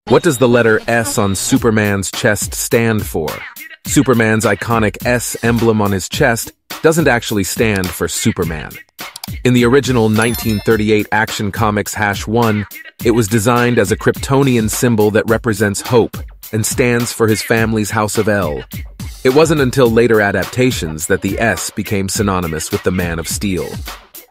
What does the letter S on Superman's chest stand for? Superman's iconic S emblem on his chest doesn't actually stand for Superman. In the original 1938 Action Comics #1, it was designed as a Kryptonian symbol that represents hope and stands for his family's House of El. It wasn't until later adaptations that the S became synonymous with the Man of Steel.